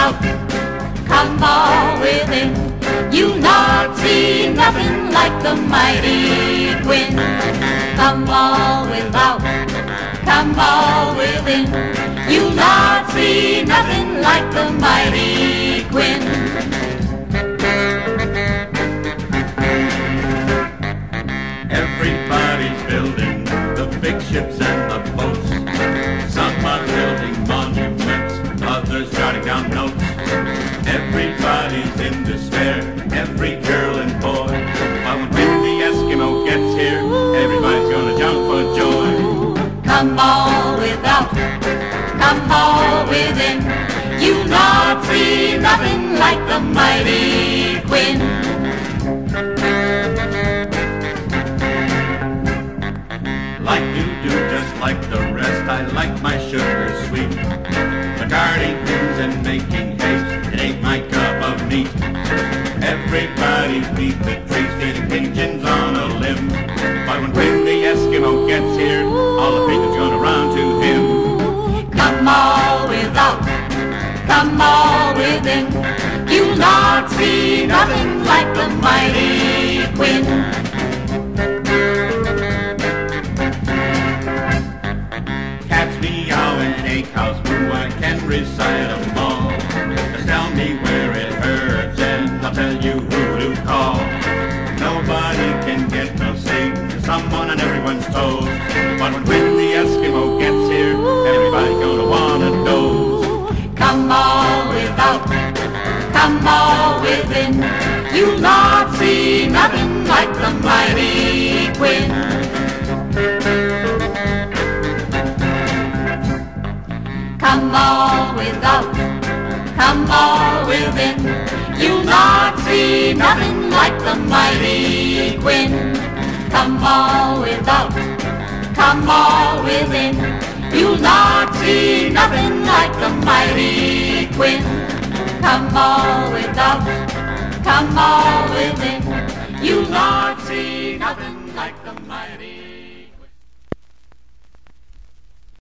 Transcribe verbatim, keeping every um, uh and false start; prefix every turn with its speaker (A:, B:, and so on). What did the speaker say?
A: without, come all within. You'll not see nothing like the mighty Quinn. Come all without, come all within. You'll not see nothing like the mighty Quinn.
B: Everybody's building the big ships and the boats. Some are building monuments, others jotting down notes. Everybody's in despair, every girl and boy. But when the Eskimo gets here, everybody's gonna jump for joy.
A: Come all without, come all within. You'll not see nothing like the mighty Quinn.
B: Like you do, just like the rest, I like my sugar sweet. But guarding things and making haste, it ain't my cup of meat. Everybody beat the trees, feeding pigeons on a limb. But when, when the Eskimo gets here, all the pigeons gonna run to him.
A: Come all without, come all within. You'll not see nothing like the mighty Quinn.
B: Cats meow and egg house moo, I can recite them all. Just tell me where it hurts and I'll tell you who to call. Nobody can get no sleep, there's someone on everyone's toes. But when, when the Eskimo gets here, everybody's gonna wanna doze.
A: Come all without, come all within. You'll not see nothing like the mighty Quinn. Come all without, come all within. You'll not see nothing like the mighty Quinn. Come all without, come all within. You'll not see nothing like the mighty Quinn. Come all without, come all within. You'll not see nothing like the mighty